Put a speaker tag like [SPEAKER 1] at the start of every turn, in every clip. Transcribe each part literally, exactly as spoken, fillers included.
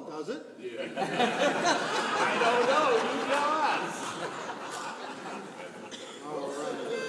[SPEAKER 1] does it?
[SPEAKER 2] Yeah. I don't know. You tell us.
[SPEAKER 1] All right.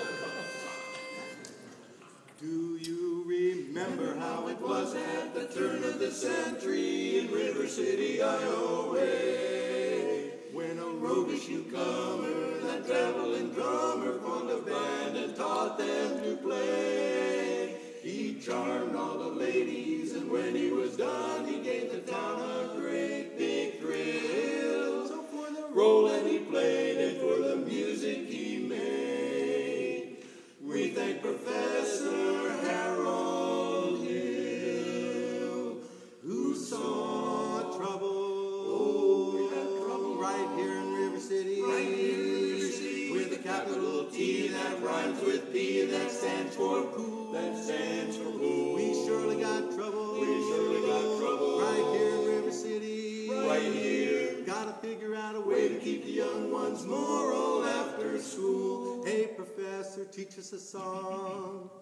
[SPEAKER 1] Do you remember how it was at the turn of the century in River City, Iowa, when a roguish newcomer, that traveling drummer, formed a band and taught them to play? He charmed all the ladies, and when he was done, he gave the town a great big thrill. So for the role that he played and for the music he made, we thank Professor Harold Hill, who saw trouble. Oh, we had trouble right here in River City, right here in River City, with a capital T that rhymes with P, that stands for pool, that stands for pool. We surely got trouble. We surely got trouble right here in River City, right, right here. Gotta figure out a way to keep the young ones moral after school. Hey, Professor, teach us a song.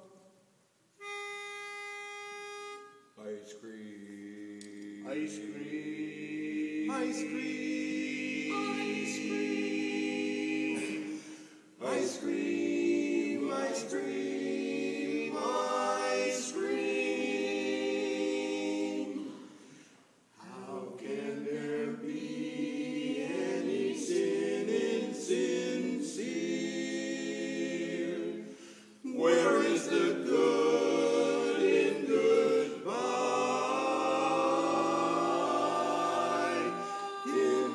[SPEAKER 2] Ice cream.
[SPEAKER 1] Ice cream. Ice cream. Ice cream. Ice cream. Ice cream. Ice cream. How can there be any sin insincere? Where is the good in goodbye? In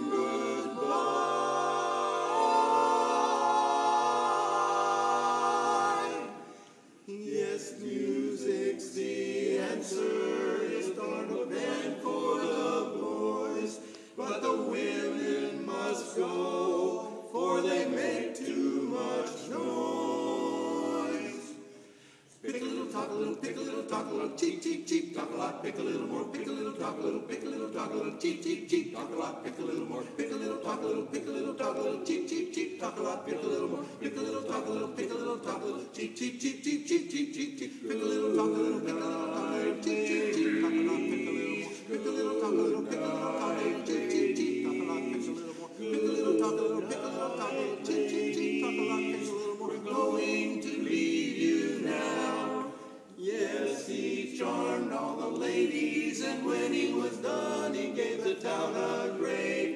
[SPEAKER 1] goodbye. Yes, music's the answer. Start a band for the boys, but the women must go, for they make too much noise. Pick a little, talk a little, pick a little, talk a little, cheep, cheep, cheep, talk a lot, pick a little more, pick a little, talk a little, pick a little, talk a little, cheep, cheep, cheep, talk a lot, pick a little more, pick a little, talk a little, pick a little, talk a little, cheep, cheep, cheep, talk a lot, pick a little more, pick a little, talk a little, pick a little, talk a little, cheep, cheep, cheep, cheep, cheep, cheep, cheep, cheep, pick a little, talk a little, pick a little, talk a little, cheep, cheep, cheep, talk a lot, pick a little more, pick a little, talk a little, pick a little, talk a little, cheep, cheep, cheep, talk a lot, pick a little more, pick a little, talk a little, pick a little, talk a little, cheep, cheep, cheep, talk a lot, pick a little more. We're going to leave you now. Yes, he charmed all the ladies, and when he was done, he gave the town a great